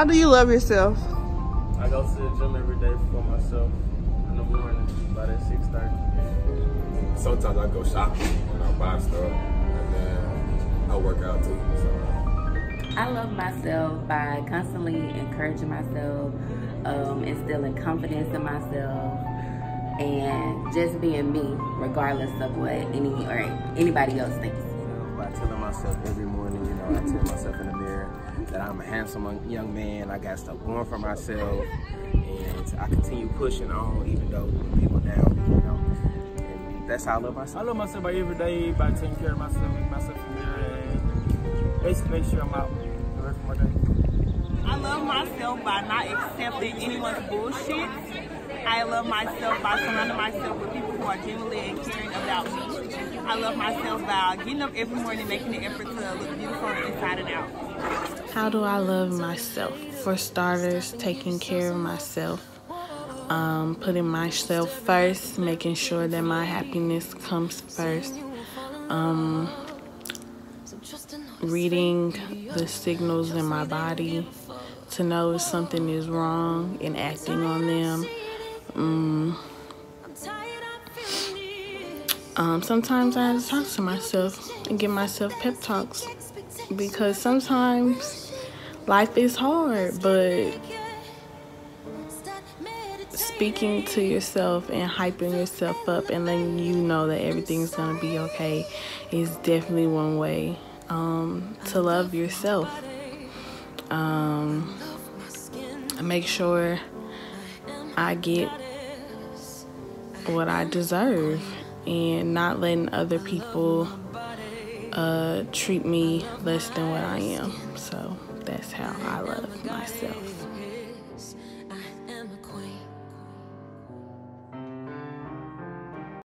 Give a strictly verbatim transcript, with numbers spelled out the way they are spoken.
How do you love yourself? I go to the gym every day for myself in the morning, about at six thirty. Sometimes I go shopping and I buy stuff, and then I work out too. So. I love myself by constantly encouraging myself, um, instilling confidence in myself, and just being me, regardless of what any or anybody else thinks. You know, by telling myself every morning, you know, I tell myself in the mirror that I'm a handsome young man. I got stuff going for myself, and I continue pushing on, even though people down me, you know. And that's how I love myself. I love myself by every day by taking care of myself, making myself familiar, and basically make sure I'm out the rest of my day. I love myself by not accepting anyone's bullshit. I love myself by surrounding myself with people who are genuinely and caring about me. I love myself by getting up every morning, making an effort to look beautiful inside and out. How do I love myself? For starters, taking care of myself. Um, putting myself first, making sure that my happiness comes first. Um, reading the signals in my body to know if something is wrong and acting on them. Um, um, sometimes I have to talk to myself and give myself pep talks because sometimes life is hard, but speaking to yourself and hyping yourself up and letting you know that everything's gonna be okay is definitely one way um, to love yourself. Um, make sure I get what I deserve and not letting other people uh, treat me less than what I am. So that's how I love myself.